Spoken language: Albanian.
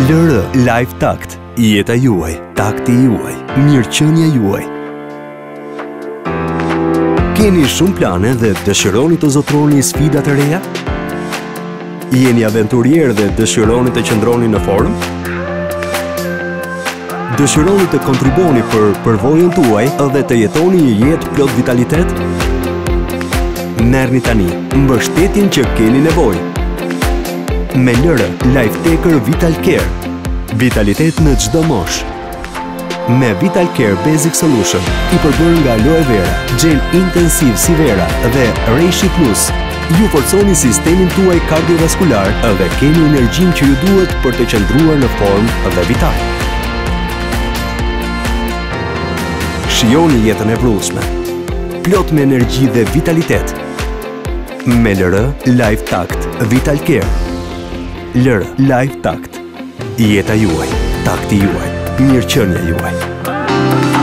LR Life Takt, jeta juaj, takti juaj, mirëqenia juaj. Keni shumë plane dhe dëshironi të zotroni sfidat e reja? Jeni aventurier dhe dëshironi të qëndroni në formë? Dëshironi të kontribuoni për përvojën tuaj dhe të jetoni një jetë plot vitalitet? Merrni tani mbështetjen që keni nevojë. Me LR Life Taker Vital Care. Vitalitet në çdo moshë. Me Vital Care Basic Solution, i përbërë nga aloe vera, gel intensiv si vera dhe Reishi Plus, ju forconi sistemin tuaj kardiovaskular dhe keni energjinë që ju duhet për të qëndruar në formë dhe vital. Shijoni jetën e vrrueshme, plot me energji dhe vitalitet. Me LR Life Takt Vital Care. LR Life Takt. Jeta juaj, takti juaj, mirëqenia juaj.